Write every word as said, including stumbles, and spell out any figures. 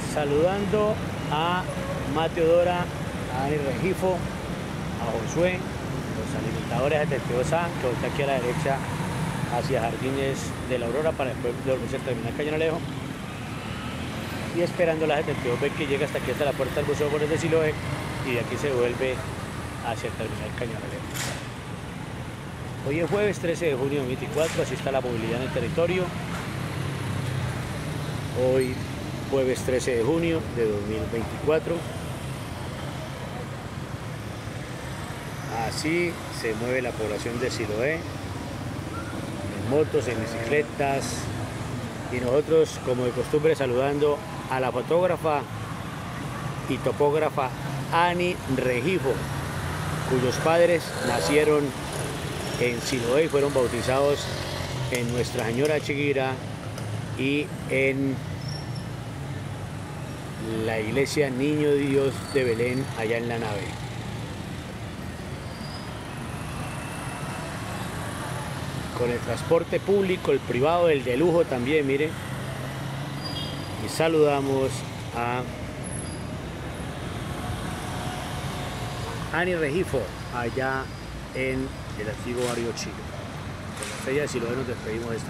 saludando a Mateo Dora, a Ani Regifo, a Josué, los alimentadores de setenta y dos A, que voltea aquí a la derecha hacia Jardines de la Aurora para después volverse a terminar Cañonalejo. Y esperando la setenta y dos B que llega hasta aquí, hasta la puerta del Museo de Bonos de Siloé, y de aquí se vuelve hacia el terminal Cañonalejo. Hoy es jueves trece de junio de dos mil veinticuatro, así está la movilidad en el territorio. Hoy jueves trece de junio de dos mil veinticuatro. Así se mueve la población de Siloé, en motos, en bicicletas, y nosotros, como de costumbre, saludando a la fotógrafa y topógrafa Ani Regifo, cuyos padres nacieron en Siloé y fueron bautizados en Nuestra Señora Chiguira y en la iglesia Niño Dios de Belén, allá en la nave. Con el transporte público, el privado, el de lujo también, miren. Y saludamos a Ani Regifo, allá en el antiguo barrio Chile. Con la estrella de Siloé nos despedimos de esta